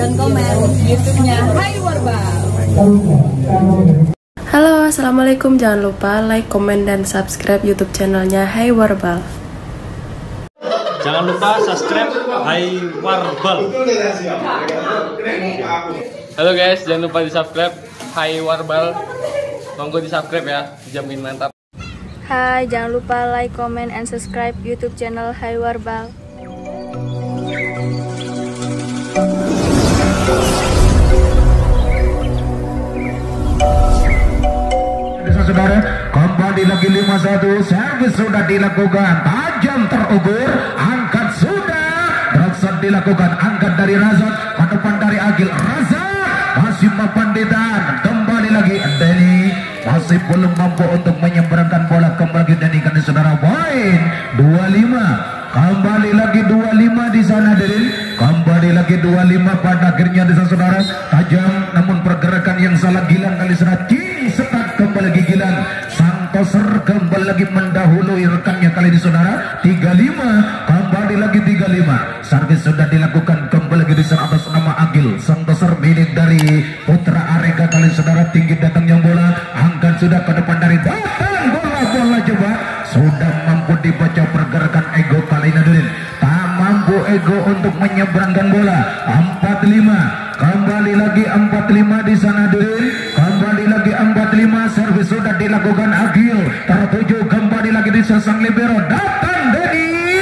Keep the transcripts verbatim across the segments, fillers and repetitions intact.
dan komen YouTube-nya Hai Warbal. Halo, assalamualaikum. Jangan lupa like, komen, dan subscribe YouTube channelnya Hai Warbal. Jangan lupa subscribe Hai Warbal. Halo guys, jangan lupa di subscribe Hai Warbal. Monggo di subscribe ya, jamin mantap. Hai, jangan lupa like, comment, and subscribe YouTube channel Hai Warbal. Saudara, kembali lagi lima satu, servis sudah dilakukan, tajam terukur, angkat sudah, Razak dilakukan, angkat dari Razak, ke depan dari Agil, Razak masih Panditan, kembali lagi Denny, masih belum mampu untuk menyeberangkan bola, kembali Denny kan saudara, poin dua lima. Kembali lagi dua lima di sana Derin, kembali lagi dua lima pada akhirnya di sana saudara, tajam namun pergerakan yang salah Gilang kali sana, King Setat kembali lagi Gilang, Santoser kembali lagi mendahului rekannya kali ini saudara, tiga lima, kembali lagi tiga lima, servis sudah dilakukan, kembali lagi di sana atas nama Agil, Santoser milik dari Putra Areka kali saudara, tinggi datangnya bola, angkat sudah ke depan dari datang bola-bola coba, sudah mampu dibaca pergerakan Ego kali ini Derin, tak mampu Ego untuk menyeberangkan bola, empat lima, kembali lagi empat lima di sana Derin, kembali lagi empat lima, servis sudah dilakukan Agil, tertuju kembali lagi di sesang libero, datang Denny,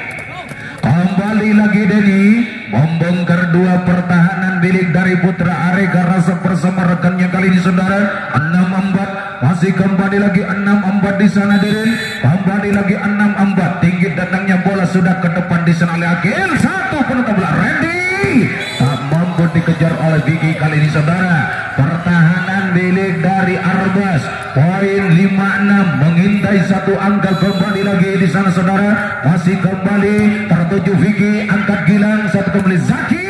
kembali lagi Denny, membongkar dua pertahanan milik dari Putra Areka Rasa bersama rekannya kali ini saudara, enam empat, masih kembali lagi enam empat di sana Derin, kembali lagi enam empat, tinggi datangnya bola sudah ke depan di sana oleh Agil, satu penutup bola Randy, tak mampu dikejar oleh Vicky kali ini saudara, pertahanan milik dari Arbas, poin lima enam, mengintai satu angka, kembali lagi di sana saudara, masih kembali tertuju Vicky, angkat Gilang, satu kembali Zaki,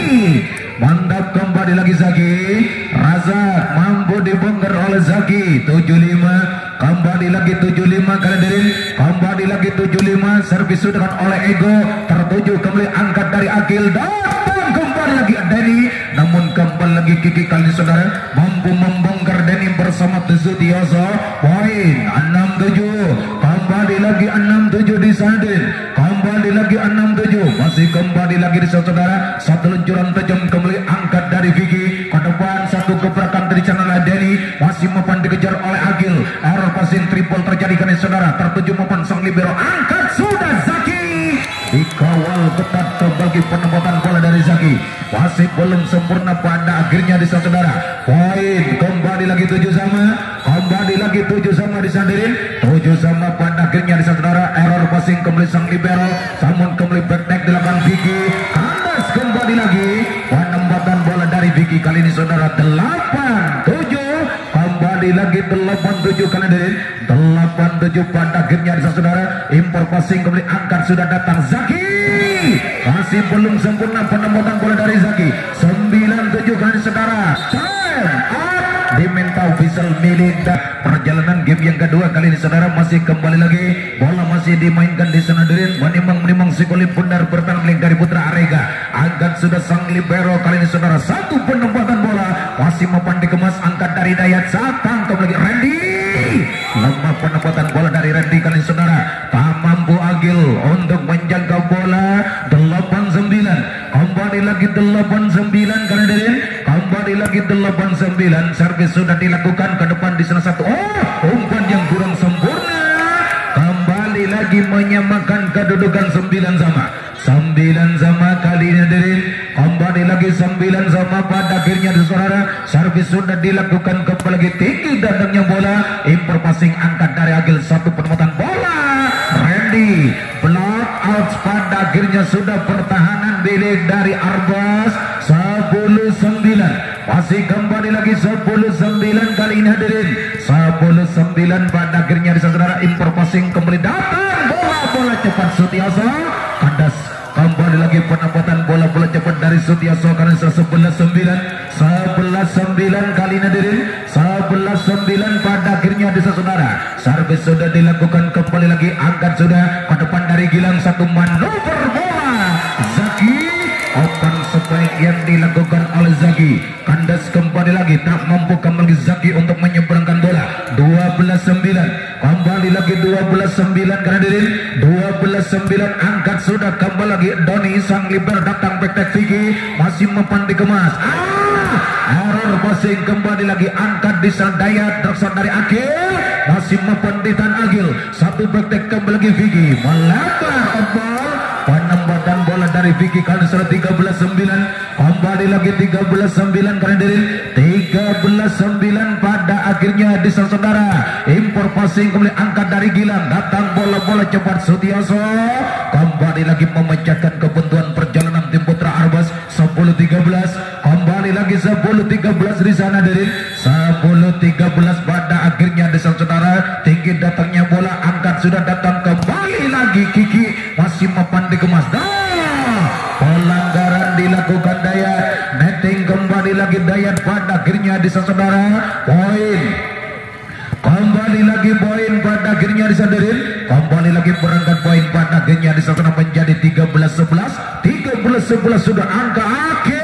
mantap kembali lagi Zaki, Razak mampu dibongkar oleh Zaki, tujuh lima, kembali lagi tujuh lima kali Derin, kembali lagi tujuh lima, servis sudah oleh Ego, tertuju kembali angkat dari Agil, datang kembali lagi Denny, namun kembali lagi Kiki kali saudara, mampu membongkar Denny bersama Tezutioso, poin enam tujuh, kembali lagi enam tujuh di Sadin, kembali lagi enam tujuh, masih kembali lagi di saudara, satu luncuran tajam kembali angkat dari Vicky ke depan, satu gebrakan dari channel Denny, masih mapan dikejar oleh Agil, error passing triple terjadi kan saudara, tertuju mapan sang libero, angkat sudah Zaki, dikawal ketat kembali penempatan bola dari Zaki, masih belum sempurna pada akhirnya di saudara, poin kembali lagi tujuh sama, kembali lagi tujuh sama di Sandirin, tujuh sama pada akhirnya di saudara, error passing kembali sang libero, namun kembali backneck dilakukan Vicky, kandas kembali lagi penempatan bola dari Vicky kali ini saudara, delapan tujuh, kembali lagi delapan tujuh kali ini, delapan tujuh pada akhirnya di saudara, impor passing kembali angkat sudah datang Zaki, masih belum sempurna penempatan bola dari Zaki, sembilan tujuh kali saudara, time up, diminta whistle milik perjalanan game yang kedua kali ini saudara, masih kembali lagi bola masih dimainkan di sana Derin, menimang-menimang sikolip pundar bertahan milik dari Putra Areka, angkat sudah sang libero kali ini saudara, satu penempatan bola masih mapan dikemas, angkat dari Dayat, satang kembali Randy, lemah penempatan bola dari Randy kali ini saudara, tak mampu Agil untuk menjaga bola, delapan sembilan, kembali lagi delapan sembilan kali Derin, kembali lagi delapan sembilan, servis sudah dilakukan ke depan di sana satu, oh umpan yang kurang sempurna, kembali lagi menyamakan kedudukan sembilan sama, sembilan sama kali ini Derin, kembali lagi sembilan sama pada akhirnya di saudara, servis sudah dilakukan kembali lagi tinggi datangnya bola, impor passing angkat dari Agil, satu penempatan bola Randy, block out pada akhirnya sudah pertahanan milik dari Arbas, sepuluh sembilan, masih kembali lagi sepuluh sembilan kali ini hadirin, sepuluh sembilan pada akhirnya di saudara, impor passing kembali datang bola-bola cepat Sutioso, kandas kembali lagi penempatan bola-bola cepat dari Sutioso karena sebelas sembilan, sebelas sembilan kali ini hadirin, sebelas sembilan pada akhirnya di saudara, servis sudah dilakukan kembali lagi, angkat sudah ke depan dari Gilang, satu manuver bola Zaki, open terbaik yang dilakukan oleh Zaki. Kandas kembali lagi, tak mampu kembali Zaki untuk menyeberangkan bola. Dua belas sembilan, kembali lagi dua belas sembilan hadirin. Dua belas sembilan, angkat sudah kembali lagi Doni sang libero datang Bektek Vicky masih mempan dikemas. Ah, error passing kembali lagi, angkat di sana Dayat Draksan dari Akil masih mempan di Tan Agil. Satu Bektek kembali lagi Vicky melebar on ball. Penempatan bola dari Vicky kali sudah tiga belas sembilan, kembali lagi tiga belas sembilan hadirin. Tiga belas sembilan pada akhirnya di sana saudara. Impor passing kembali, angkat dari Gilang, datang bola-bola cepat Sutioso kembali lagi memecahkan kebuntuan perjalanan tim Putra Arbas. Sepuluh tiga belas, kembali lagi sepuluh tiga belas di sana hadirin. Sepuluh tiga belas pada akhirnya di sana saudara. Tinggi datangnya bola, angkat sudah datang kembali lagi Kiki masih mempan dikemas. Dah, pelanggaran dilakukan Dayat, netting kembali lagi Dayat pada akhirnya di sana saudara. Poin kembali lagi, poin pada akhirnya disadarin, kembali lagi berangkat poin pada akhirnya di sana menjadi tiga belas sebelas. Tiga belas sebelas sudah angka akhir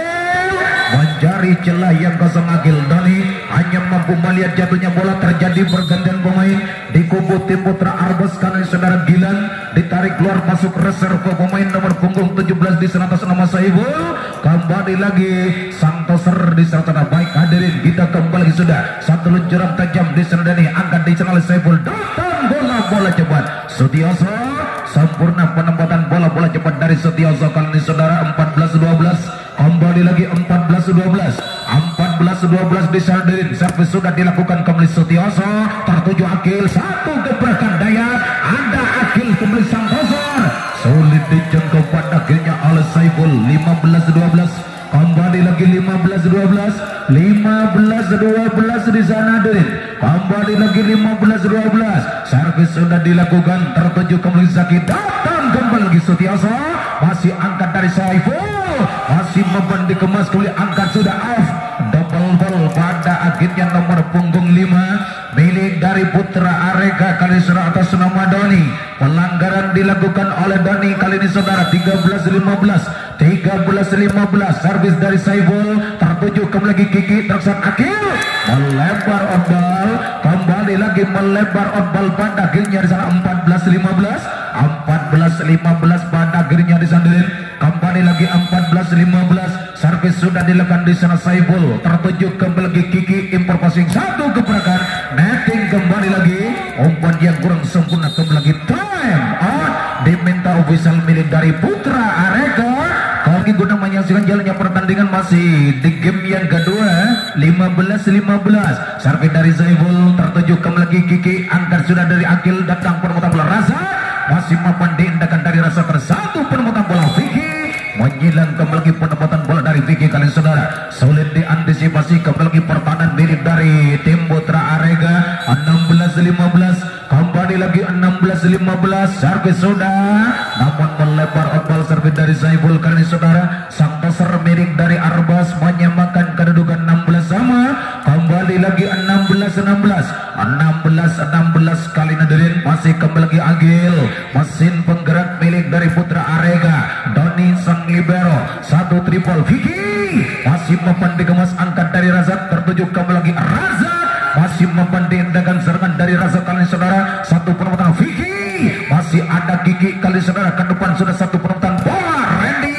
mencari celah yang kosong. Agil Dani hanya mampu melihat jatuhnya bola, terjadi pergantian pemain di kubu tim Putra Arbas karena saudara Gilang ditarik keluar masuk reserve pemain nomor punggung tujuh belas di sana atas nama Saiful. Kembali lagi Santoser di sana. Baik hadirin, kita kembali sudah satu luncuran tajam di sana Dani, angkat di sana oleh Saiful, datang bola-bola cepat Sutioso, sempurna penempatan bola-bola cepat dari Sutioso kali ini saudara. Empat belas dua belas, kembali lagi empat belas dua belas, empat belas dua belas di sana hadirin. Servis sudah dilakukan kembali Sutioso, tertuju Akil, satu gebrakan Dayat, ada Akil kembali Santoser, sulit dijangkau pada akhirnya oleh Saiful. Lima belas dua belas, kembali lagi lima belas dua belas, lima belas dua belas di sana hadirin. Kembali lagi lima belas dua belas, servis sudah dilakukan, tertuju kembali Zaki, datang kembali lagi Sutioso, masih angkat dari Saiful, masih mempan dikemas kembali, angkat sudah off. Double ball pada akhirnya nomor punggung lima milik dari Putra Areka kali ini atas nama Doni. Pelanggaran dilakukan oleh Doni kali ini saudara. Tiga belas lima belas, tiga belas lima belas, servis dari Saiful, tertuju kembali lagi Kiki Draksan Akil melebar on ball, kembali lagi melebar on ball pada akhirnya di sana. Empat belas lima belas, empat belas lima belas pada akhirnya di sana. Kembali lagi empat belas lima belas, servis sudah dilakukan di sana Saiful, tertuju kembali lagi Kiki, impor passing, satu gebrakan, netting kembali lagi, umpan yang kurang sempurna kembali lagi. Time out diminta official milik dari Putra Areka. Kali guna menyaksikan jalannya pertandingan masih di game yang kedua. Lima belas lima belas, servis dari Saiful, tertuju kembali lagi Kiki, angkat sudah dari Akil, datang permutaan bola Rasa, masih mampu diindahkan dari Rasa, tersatu permutaan bola Vicky, menyilang kembali lagi penempatan bola dari Vicky kali ini saudara. Sulit diantisipasi kembali lagi pertahanan milik dari tim Putra Arega. Enam belas lima belas, kembali lagi enam belas lima belas, servis sudah namun melebar on ball, servis dari Saiful kali ini saudara. Santoser milik dari Arbas menyamakan kedudukan enam belas sama. Kembali lagi enam belas enam belas, enam belas enam belas kali ini hadirin, masih kembali lagi Agil, mesin penggerak milik dari Putra Arega. Doni sang libero, satu triple Vicky masih mempan dikemas, angkat dari Razak, tertuju kembali lagi Razak, masih mempan diindahkan serangan dari Razak kali ini saudara. Satu penempatan Vicky, masih ada Kiki kali ini saudara, ke depan sudah satu penempatan bola Randy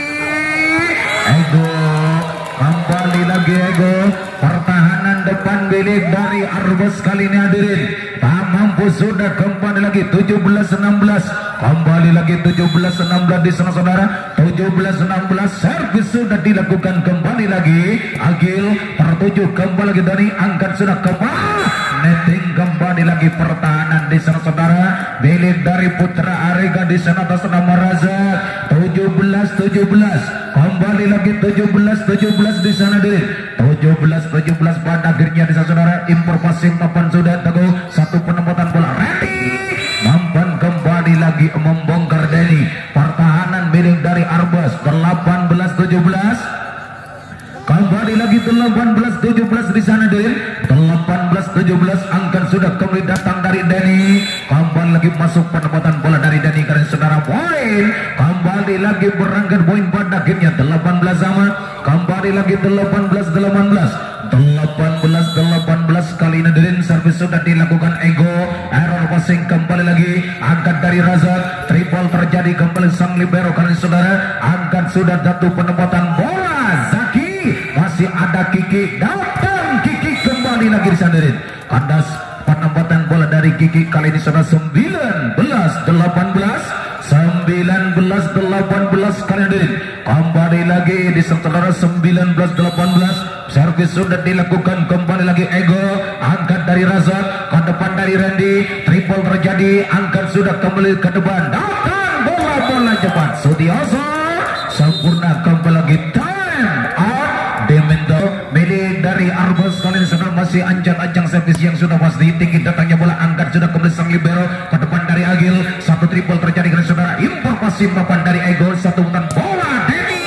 Ego, kembali lagi Ego. Pertahanan depan milik dari Arbas kali ini hadirin tak mampu, sudah kembali lagi tujuh belas enam belas, kembali lagi tujuh belas enam belas di sana saudara. Tujuh belas enam belas, servis sudah dilakukan kembali lagi Agil, tertuju kembali lagi Dani, angkat sudah kembali, netting kembali lagi pertahanan di sana saudara milik dari Putra Arega di sana atas nama Razak. Tujuh belas tujuh belas, kembali lagi tujuh belas tujuh belas di sana hadirin. Tujuh belas tujuh belas pada akhirnya di sana saudara. Impor passing papan sudah teguh, satu penempatan bola Randy mampan kembali lagi membongkar Denny. Pertahanan milik dari Arbas. Delapan belas tujuh belas, kembali lagi delapan belas tujuh belas di sana hadirin. Delapan belas tujuh belas, angkat sudah kembali datang dari Denny, kembali lagi masuk penempatan bola dari Denny karena saudara. Poin kembali lagi berangkat poin pada akhirnya delapan belas sama. kembali lagi delapan belas delapan belas delapan belas delapan belas kali ini Dirin servis sudah dilakukan Ego, error passing kembali lagi, angkat dari Razak, triple terjadi kembali sang libero kali ini saudara, angkat sudah satu penempatan bola Zaki, masih ada Kiki, datang Kiki kembali lagi di sana Dirin, kandas penempatan bola dari Kiki kali ini saudara, sembilan belas delapan belas sembilan belas delapan belas kali ini kembali lagi di saudara, sembilan belas delapan belas servis sudah dilakukan kembali lagi Ego, angkat dari Razak, ke depan dari Randy, triple terjadi, angkat sudah kembali ke depan, datang bola-bola cepat Sutioso, sempurna kembali lagi, time out, Demento milik dari Arbos kali ini saudara, masih ancang-ancang servis yang sudah pasti, tinggi datangnya bola, angkat sudah kembali sang libero, ke depan dari Agil, satu triple terjadi kali saudara, impor pasif papan dari Ego, satu umpan bola Denny,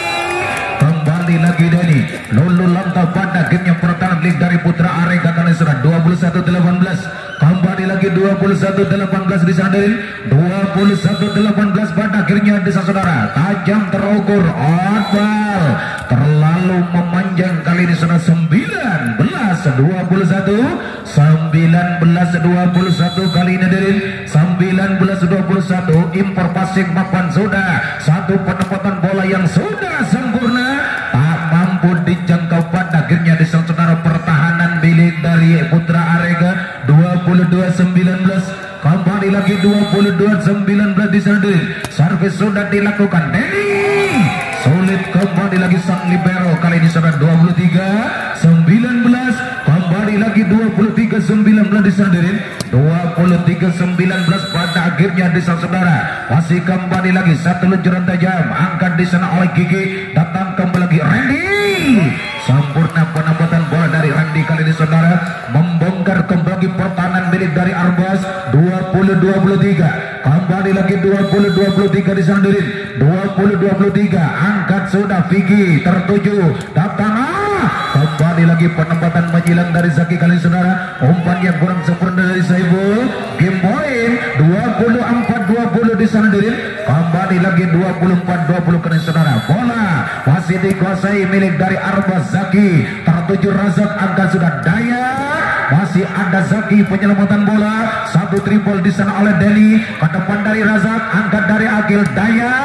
kembali lagi Denny, lulu langkah pada gamenya pertahanan milik dari Putra Arega kali saudara, dua puluh satu delapan belas kembali lagi dua puluh satu delapan belas di sana dua puluh satu delapan belas pada akhirnya di sana saudara, tajam terukur, outball terlalu memanjang kali ini saudara, sembilan belas dua puluh satu sembilan belas dua puluh satu kali ini Dirin, sembilan belas dua puluh satu impor pasing papan sudah, satu penempatan bola yang sudah sempurna, tak mampu dijangkau pada akhirnya di sana saudara, pertahanan milik dari Putra Arega dua puluh dua sembilan belas kembali lagi dua puluh dua sembilan belas di sana Dirin, servis sudah dilakukan Denny, sulit kembali lagi sang libero kali ini saudara, dua puluh tiga sembilan belas kembali lagi dua puluh tiga sembilan belas di sana Dirin, dua puluh tiga sembilan belas pada akhirnya di sana saudara, masih kembali lagi satu luncuran tajam, angkat di sana oleh Gigi, datang kembali lagi Randy, sempurna penempatan bola dari Randy kali ini saudara, membongkar kembali pertahanan milik dari Arbas, dua puluh dua puluh tiga kembali lagi dua puluh dua puluh tiga di sana Dirin, dua puluh dua puluh tiga angkat sudah Vicky tertuju, datang ah, kembali lagi penempatan menyilang dari Zaki kali ini saudara, umpan yang kurang sempurna dari Saibul, game point dua puluh empat dua puluh di sana Dirin, kembali lagi dua puluh empat dua puluh kali ini saudara, bola masih dikuasai milik dari Arbas, Zaki tertuju Razak, angkat sudah Daya, masih ada Zaki penyelamatan bola, satu triple di sana oleh Deli, ke depan dari Razak, angkat dari Agil, Daya,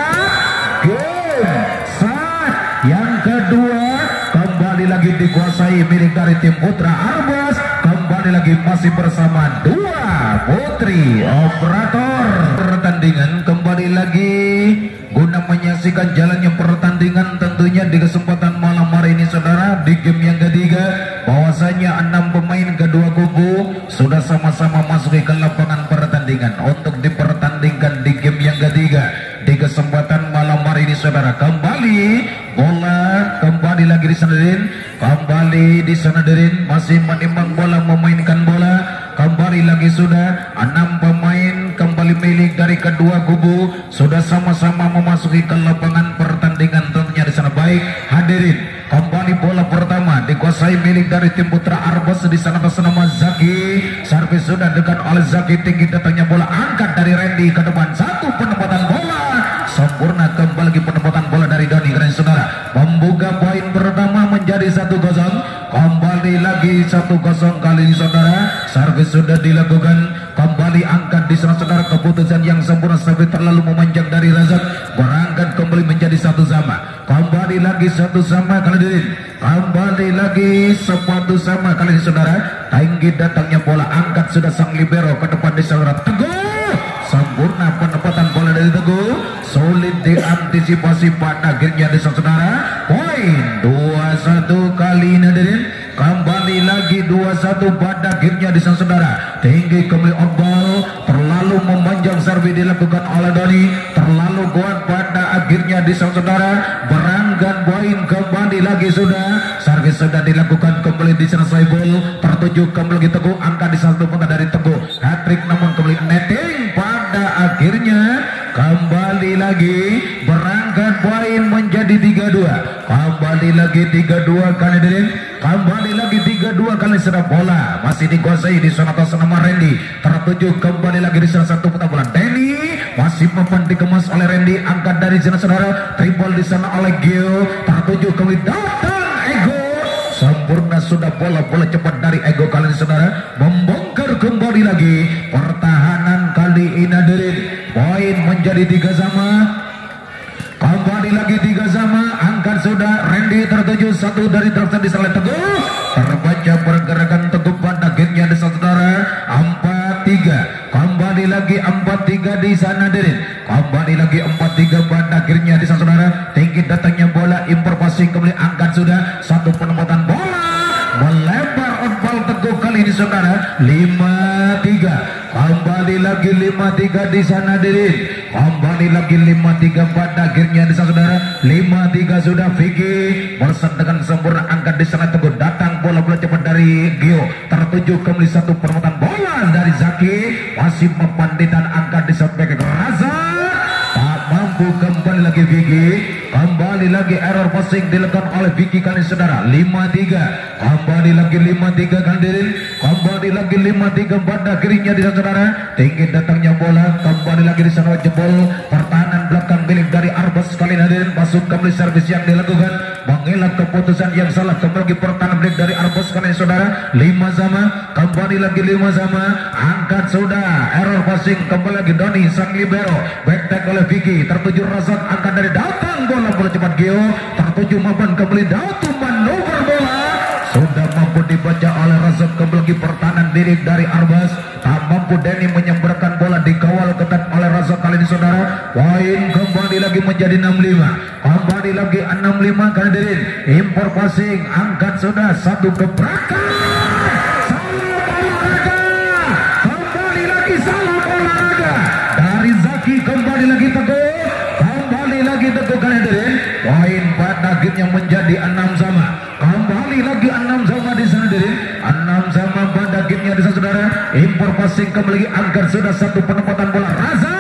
game saat yang kedua kembali lagi dikuasai milik dari tim Putra Arbas, kembali lagi masih bersama dua putri operator pertandingan, kembali lagi guna menyaksikan jalannya pertandingan tentunya di kesempatan malam hari ini saudara, di game yang ketiga bahwasanya enam pemain kedua kubu sudah sama-sama masuk ke lapangan pertandingan untuk dipertandingkan di game yang ketiga di kesempatan malam hari ini saudara, kembali bola kembali lagi di sana Dirin, kembali di sana Dirin masih menimbang bola, memainkan bola, kembali lagi sudah enam pemain kembali milik dari kedua kubu sudah sama-sama memasuki ke lapangan pertandingan tentunya di sana. Baik hadirin, kembali bola pertama dikuasai milik dari tim Putra Arbos di sana atas nama Zaki, servis sudah dekat oleh Zaki, tinggi datangnya bola, angkat dari Randy ke depan, satu penempatan bola sempurna, kembali lagi penempatan bola dari Doni keren saudara, membuka poin pertama menjadi satu kosong, kembali lagi satu kosong kali ini saudara, servis sudah dilakukan, kembali angkat di sana saudara, keputusan yang sempurna, servis terlalu memanjang dari Razak, berangkat kembali menjadi satu sama, kembali lagi satu sama kali ini, kembali lagi sepatu sama kali ini saudara, tinggi datangnya bola, angkat sudah sang libero ke depan di saudara, Teguh, sempurna penempatan bola dari Teguh, sulit diantisipasi pada akhirnya di saudara, poin dua satu kali ini hadirin, kembali lagi dua satu pada akhirnya di saudara, tinggi kembali ombal, terlalu memanjang servis dilakukan oleh Doni, terlalu kuat pada akhirnya di saudara, berangkat poin kembali lagi sudah, servis sudah dilakukan kembali di sana Saibul, tertuju kembali lagi Teguh, angkat di satu punta dari Teguh, hat-trick namun kembali netting pada akhirnya, kembali lagi berangkat poin menjadi tiga dua, kembali lagi tiga dua kali ini, kembali lagi tiga dua kali sudah, bola masih dikuasai di sana atas nama Randy, tertuju kembali lagi di salah satu putar bola Denny, masih papan dikemas oleh Randy, angkat dari sana saudara, triple di sana oleh Gio, tertuju kembali datang sempurna sudah bola-bola cepat dari Ego kali ini saudara, membongkar kembali lagi pertahanan kali ini hadirin. Poin menjadi tiga sama. Kembali lagi tiga sama, angkat sudah Randy tertuju satu dari tersen di salah Teguh, terbaca pergerakan Teguh pada gamenya di saudara empat tiga. Kembali lagi empat tiga di sana hadirin. Kembali lagi empat tiga pada akhirnya di sana saudara. Tinggi datangnya bola, impor passing kembali, angkat sudah satu penempatan bola melebar on ball Teguh kali ini saudara lima tiga. Kembali lagi lima tiga di sana hadirin. Kembali lagi lima tiga pada akhirnya di sana saudara lima tiga sudah. Vicky bersat dengan sempurna, angkat di sana Teguh, datang bola bola cepat dari Gio, tertuju kembali satu perempatan bola dari Zaki, masih mempanditan, angkat di sampai ke Raza, tak mampu. Kembali lagi Vicky, kembali lagi error passing dilakukan oleh Vicky kali saudara lima tiga. Kembali lagi lima tiga kandirin. Kembali lagi lima tiga pada akhirnya di sana saudara. Tinggi datangnya bola, kembali lagi di sana jebol pertahanan belakang milik dari Arbas kali ini hadirin. Masuk kembali servis yang dilakukan, mengelak keputusan yang salah. Kembali lagi pertahanan milik dari Arbas kali ini saudara lima sama. Kembali lagi lima sama, angkat sudah error passing. Kembali lagi Doni sang libero, back tag oleh Vicky, tertuju Razak, angkat dari datang bola bola cepat Gio, tertuju Maban kembali Datu, manuver bola sudah mampu dibaca oleh Razak. Kembali lagi pertahanan diri dari Arbas, tak mampu Denny menyemberkan bola, dikawal ketat oleh Razak kali ini saudara. Poin kembali lagi menjadi enam lima. Kembali lagi enam lima kali diri. Impor passing, angkat sudah satu gebrakan. Kembali lagi salah olahraga dari Zaki. Kembali lagi Teguh, kembali lagi Teguh kali ini. Poin pada akhirnya menjadi enam sama. Kembali lagi enam sama di sana diri. enam sama pada akhirnya di sana saudara. Impor passing kembali lagi, angkat sudah satu penempatan bola Raza.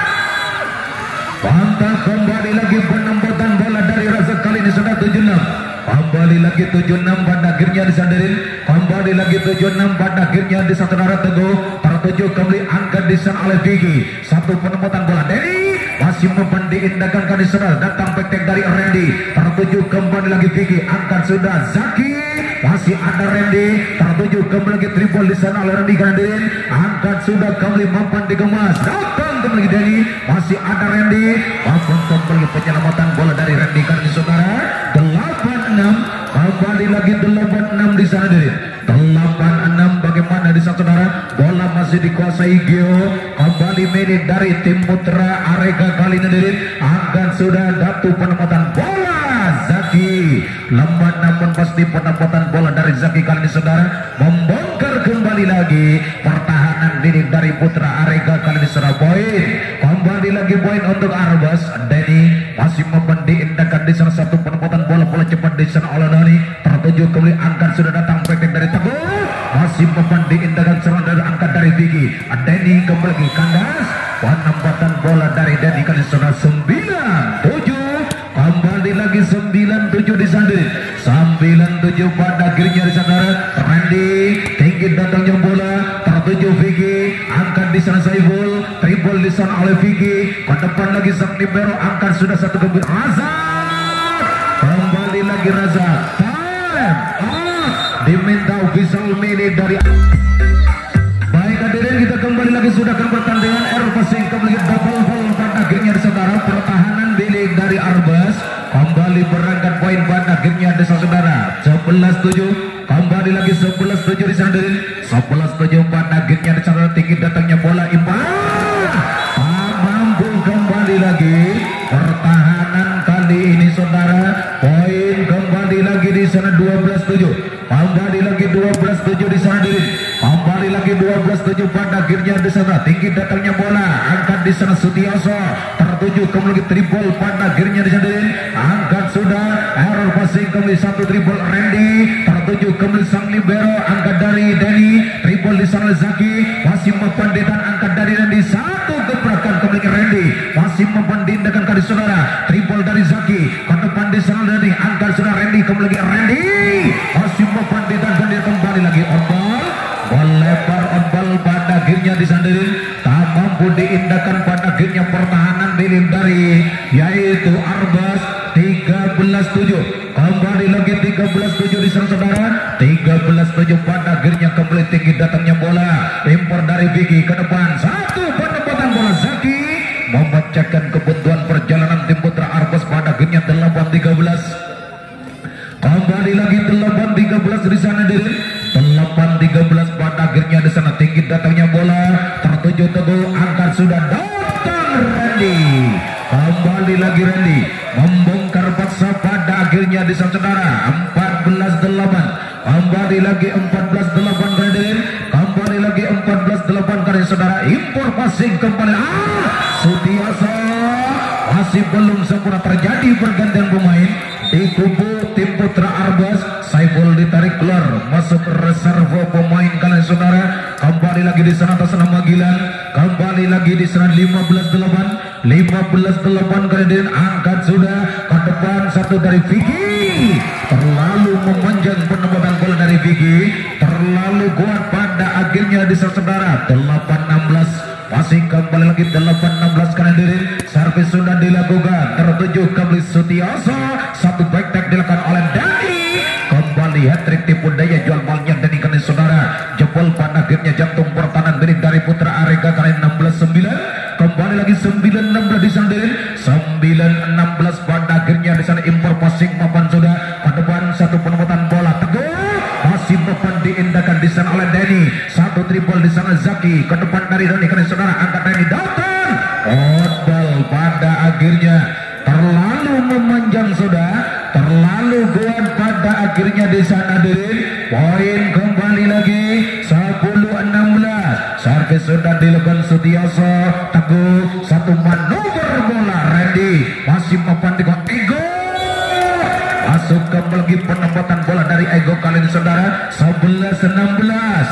Pantah kembali lagi penempatan bola dari Raza kali ini sudah tujuh enam. Kembali lagi tujuh enam pada akhirnya disadarin. Kembali lagi tujuh enam pada akhirnya di saudara Teguh, tertuju kembali, angkat di sana oleh Vicky. Satu penempatan bola Denny, masih mempan diindahkan kali saudara, datang pektek dari Randy, tertuju kembali lagi Vicky, angkat sudah Zaki, masih ada Randy, tertuju kembali lagi triple di sana oleh Randy Kandirin, angkat sudah kembali mempan dikemas, datang kembali Denny, masih ada Randy, mampu kembali penyelamatan bola dari Randy kali saudara delapan enam. Kembali lagi delapan enam di sana diri. delapan enam bagaimana di sana saudara? Bola masih dikuasai Gio. Kembali milik dari tim Putra Arega kali ini diri. Angkat sudah Datu, penempatan bola Zaki. Lembat namun pasti penempatan bola dari Zaki kali ini saudara. Membongkar kembali lagi pertahanan milik dari Putra Arega kali ini saudara. Poin. Kembali lagi poin untuk Arbas. Denny masih membandi indahkan di sana satu penempatan bola bola cepat di sana oleh Doni, tertuju kembali, angkat sudah datang praktek dari Teguh, masih membandi indahkan serangan dari angkat dari Vicky. Denny kembali lagi kandas, penempatan bola dari Denny kali sana sembilan tujuh. Kembali lagi sembilan tujuh di sana sembilan tujuh pada akhirnya di sana Randy, tinggi datangnya bola, tertuju Vicky, angkat di sana Saiful, triple di sana oleh Vicky, ke depan lagi sang libero, angkat sudah satu kembali Raza, kembali lagi Raza, time out, diminta official minute dari. Baik hadirin, kita kembali lagi sudah ke pertandingan air passing, kembali double ball pada akhirnya di saudara, pertahanan milik dari Arbas kembali berangkat poin pada akhirnya di saudara sebelas tujuh. Kembali lagi sebelas tujuh di sana hadirin, sebelas tujuh pada akhirnya di saudara, tinggi datangnya bola imbang, tak mampu kembali lagi pertahanan kali ini saudara. Poin kembali lagi di sana dua belas tujuh. Kembali lagi dua belas tujuh di sana hadirin. Kembali lagi dua belas tujuh pada akhirnya di sana, tinggi datangnya bola, angkat di sana Sutioso, tertuju kembali triple pada akhirnya di sana hadirin, angkat sudah error passing kembali satu triple Randy, tertuju kembali sang libero, angkat dari Denny, triple di sana Zaki, masih mempanditan, angkat dari Randy, satu gebrakan kembali Randy, masih mempanditan kali saudara, triple dari Zaki, ke depan di sana Denny, angkat sudah Randy, kembali lagi Randy, masih mempanditan kembali lagi on ball, melebar on ball pada akhirnya disandarin, tak mampu diindahkan pada akhirnya pertahanan milik dari yaitu Arbas tiga belas tujuh. Kembali lagi tiga belas tujuh di sana saudara. tiga belas tujuh pada akhirnya kembali tinggi datangnya bola. Impor dari Vicky ke depan. Satu penempatan bola Zaki memecahkan kebutuhan perjalanan tim Putra Arbos pada akhirnya delapan tiga belas. Kembali lagi delapan tiga belas di sana diri. delapan tiga belas pada akhirnya di sana tinggi datangnya bola. Tertuju Teguh, angkat sudah datang Randy. Kembali lagi Randy membongkar paksa pada akhirnya di sana saudara. empat belas delapan. Kembali lagi empat belas delapan Randy. Kembali lagi empat belas delapan kali saudara. Impor passing kembali. Ah, Sutiasa masih belum sempurna, terjadi pergantian pemain di kubu tim Putra Arbas. Saiful ditarik keluar, masuk reserve pemain kalian saudara. Kembali lagi di sana atas nama Gilang. Kembali lagi di sana lima belas delapan. lima belas delapan kali angkat sudah ke depan satu dari Vicky. Terlalu memanjang penempatan bola dari Vicky. Terlalu kuat pada akhirnya di sana saudara. delapan enam belas. Masih kembali lagi delapan enam belas kali diri. Servis sudah dilakukan. Tertuju kembali Sutioso. Satu back tag dilakukan oleh Dani. Kembali hat-trick tipu daya jual balnya Dani kali saudara. Jebol pada akhirnya jantung pertahanan milik dari Putra Areka kali enam belas sembilan. Kembali lagi sembilan enam belas di sana diri. sembilan enam belas pada akhirnya di sana impor passing papan sudah ke depan satu penempatan bola Teguh. Masih papan diindahkan di sana oleh Dani. Satu triple di sana Zaki ke depan dari Dani kali saudara. Angkat Dani datang. Outball pada akhirnya terlalu memanjang sudah. Terlalu kuat pada akhirnya di sana diri. Poin kembali lagi sepuluh enam belas. Servis sudah dilakukan Sutioso. Teguh satu manuver bola Randy masih papan di Ego. Masuk kembali lagi penempatan bola dari Ego kali ini saudara. sebelas enam belas.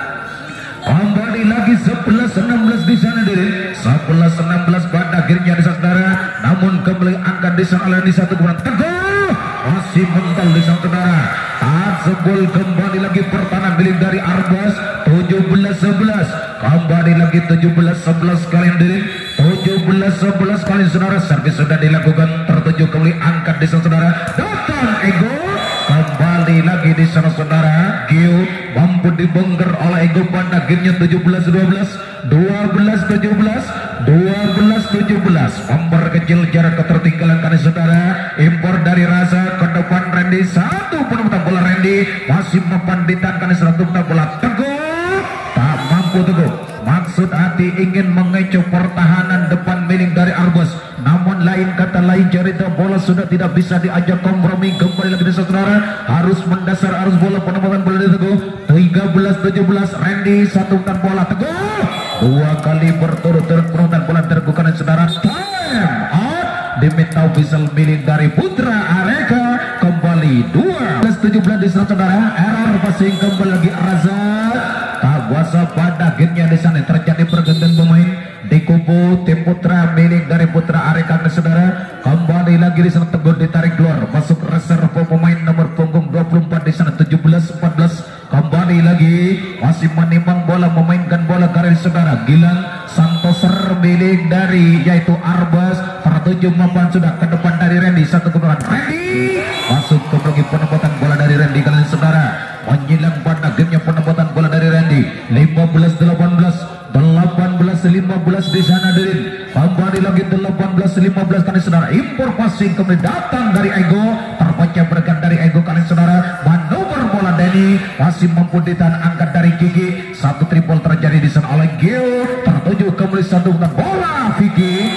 Kembali lagi sebelas enam belas di sana diri. sebelas enam belas pada akhirnya di sana saudara. Namun kembali angkat di sana oleh di satu kurang Teguh. Masih mental di sana saudara. Tasebol kembali lagi pertahanan milik dari Arbas. tujuh belas sebelas. Kembali lagi tujuh belas sebelas kalian diri. tujuh belas sebelas kali saudara. Servis sudah dilakukan. Tertuju kembali angkat di sana saudara. Datang Ego. Kembali lagi di sana saudara. Gio mampu dibongkar oleh Ego pada akhirnya tujuh belas dua belas. dua belas tujuh belas. dua belas tujuh belas. Memperkecil jarak ketertinggalan kali saudara. Impor dari Rasa ke depan Randy. Satu penempatan bola Randy. Masih mempanditan kali satu penempatan bola Teguh. Tak mampu Teguh. Maksud hati ingin mengecoh pertahanan depan milik dari Arbos. Namun lain kata lain cerita bola sudah tidak bisa diajak kompromi. Kembali lagi di saudara. Harus mendasar arus bola penempatan bola dari Teguh. tiga belas tujuh belas Randy satu umpan bola Teguh. Dua kali berturut-turut penempatan bola Teguh karena saudara. Time out. Diminta whistle milik dari Putra Areka. Kembali dua belas tujuh belas di sana saudara. Error passing kembali lagi Razak. Kuasa pada akhirnya di sana terjadi pergantian pemain di kubu tim Putra milik dari Putra Areka saudara. Kembali lagi di sana Teguh ditarik keluar, masuk reserve pemain nomor punggung dua puluh empat di sana tujuh belas empat belas. Kembali lagi masih menimang bola, memainkan bola karir saudara. Gilang Santoser milik dari yaitu Arbas. Tertuju mapan sudah ke depan dari Randy. Satu kebetulan Randy masuk ke bagi penempatan bola dari Randy kalian saudara. Menyilang pada gamenya penempatan bola dari Randy. lima belas delapan belas. delapan belas lima belas di sana Dirin. Kembali lagi delapan belas lima belas kali saudara. Impor passing kembali datang dari Ego. Terpecah berkat dari Ego kali saudara. Manuver bola Denny masih mampu ditahan, angkat dari Kiki. Satu triple terjadi di sana oleh Gil. Tertuju kembali satu bola Vicky.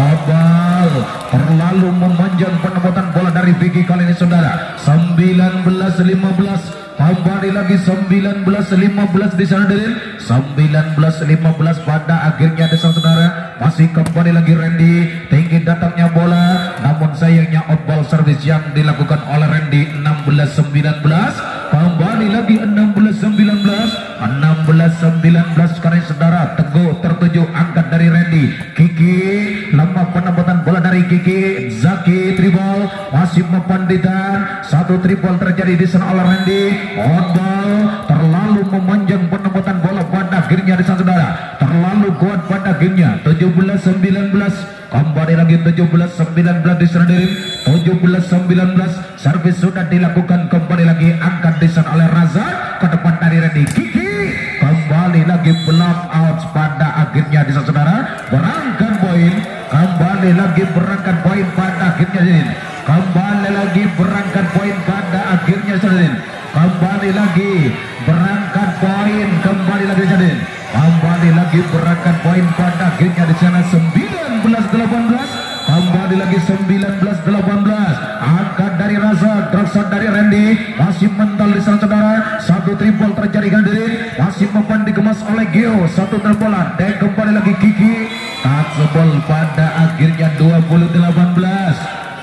Obal terlalu memanjang penempatan bola dari Vicky kali ini saudara. sembilan belas lima belas. Kembali lagi sembilan belas lima belas di sana Dirin. sembilan belas lima belas pada akhirnya di sana saudara. Masih kembali lagi Randy. Tinggi datangnya bola, namun sayangnya outball service yang dilakukan oleh Randy. Enam belas sembilan belas. Kembali lagi enam belas sembilan belas. enam belas sembilan belas kali saudara. Teguh tertuju angkat dari Randy. Kiki lemah penempatan bola dari Kiki. Zaki triple masih mempanditan. Satu triple terjadi di sana oleh Randy. Outball terlalu memanjang penempatan bola pada akhirnya di sana saudara. Terlalu terlalu kuat pada gamenya. Tujuh belas sembilan belas. Kembali lagi tujuh belas sembilan belas di sana diri. tujuh belas sembilan belas. Servis sudah dilakukan, kembali lagi angkat di sana oleh Razak ke depan dari Randy Kiki. Kembali lagi block out pada akhirnya di sana saudara. Berangkat poin. Kembali lagi berangkat poin pada akhirnya ini. Kembali lagi berangkat poin pada akhirnya saudara. Kembali lagi berangkat poin. Kembali lagi saudara. Kembali lagi berangkat poin pada akhirnya di sana sembilan belas delapan belas. Kembali lagi sembilan belas delapan belas. Angkat dari Razak, drop dari Randy, masih mental di sana saudara. Satu triple terjadi diri, masih mempan dikemas oleh Gio. Satu terbolan dan kembali lagi Kiki. Touchable pada akhirnya dua puluh delapan belas.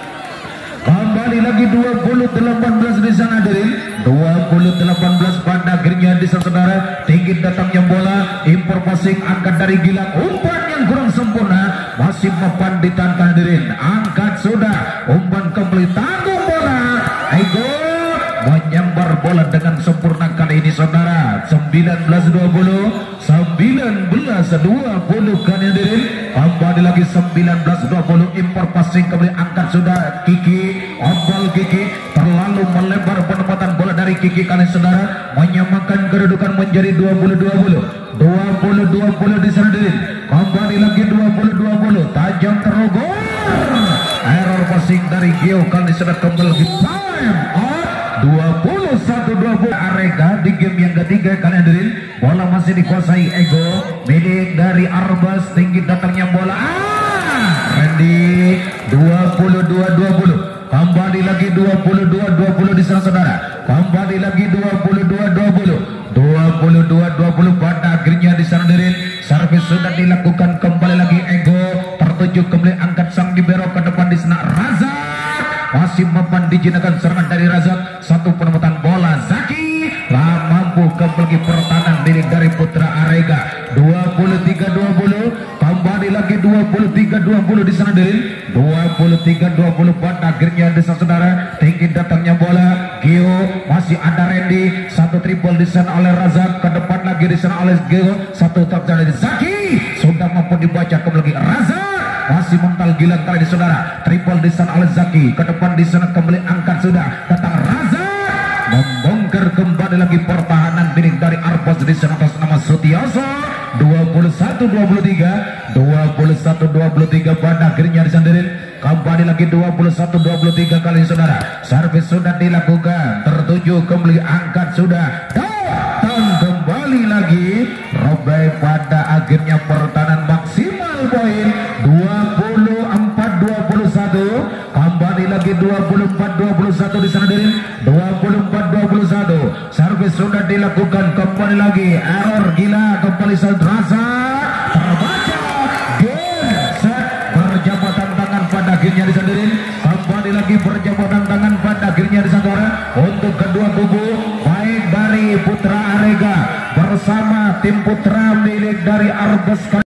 Kembali lagi dua puluh delapan belas di sana diri. dua puluh delapan belas pada akhirnya di sana saudara. Tinggi datangnya bola, impor passing angkat dari Gilang, umpan yang kurang sempurna, masih mempan ditahan diri. Angkat sudah, umpan kembali, tanggung bola. Ego menyambar bola dengan sempurna kali ini saudara. Sembilan belas dua puluh, sembilan belas dua puluh kali diri. Kembali lagi sembilan belas dua puluh, impor passing kembali, angkat sudah Kiki, ombol Kiki, terlalu melebar penempatan bola dari Kiki kali saudara, menyamakan kedudukan menjadi dua puluh dua puluh. dua puluh dua puluh di sana diri. Kembali lagi dua puluh dua puluh, tajam terogol. Error passing dari Gio kali sudah kembali lagi time out. dua puluh satu dua puluh Arega di game yang ketiga kali hadirin. Bola masih dikuasai Ego, milik dari Arbas, tinggi datangnya bola. Ah, Randy dua puluh dua dua puluh. Kembali lagi dua puluh dua dua puluh di sana saudara. Kembali lagi dua puluh dua dua puluh. dua puluh dua dua puluh pada akhirnya di sana hadirin. Servis sudah dilakukan, kembali lagi Ego tertuju kembali, angkat sang libero ke depan di sana Razak. Masih mempan dijinakan serangan dari Razak. Satu penempatan bola Zaki lah mampu kembali pertahanan milik dari Putra Arega. Dua puluh tiga dua puluh. Kembali lagi dua puluh tiga dua puluh di sana diri. Dua puluh tiga dua puluh pada akhirnya di sana saudara. Tinggi datangnya bola Gio, masih ada Randy. Satu triple di sana oleh Razak, ke depan lagi di sana oleh Gio. Satu terjadi dari Zaki, sudah mampu dibaca kembali Razak. Masih mental Gilang kali di saudara. Triple di sana oleh Zaki, ke depan di sana kembali, angkat sudah datang Razak, membongkar kembali lagi pertahanan milik dari Arbas di sana atas nama Sutioso. Dua puluh satu dua puluh tiga, dua puluh satu dua puluh tiga pada akhirnya disandarin. Kembali lagi dua puluh satu dua puluh tiga kali saudara. Servis sudah dilakukan, tertuju kembali, angkat sudah datang kembali lagi. Robai pada akhirnya pertahanan maksimal poin dua puluh empat dua puluh satu. Kembali lagi dua puluh empat dua puluh satu di sana diri. dua puluh empat dua puluh satu. Servis sudah dilakukan, kembali lagi error gila, kembali Rasa terbaca. Game set, berjabatan tangan pada akhirnya di sana diri. Kembali lagi berjabatan tangan pada akhirnya di sana untuk kedua kubu, baik dari Putra Arega bersama tim Putra milik dari Arbas.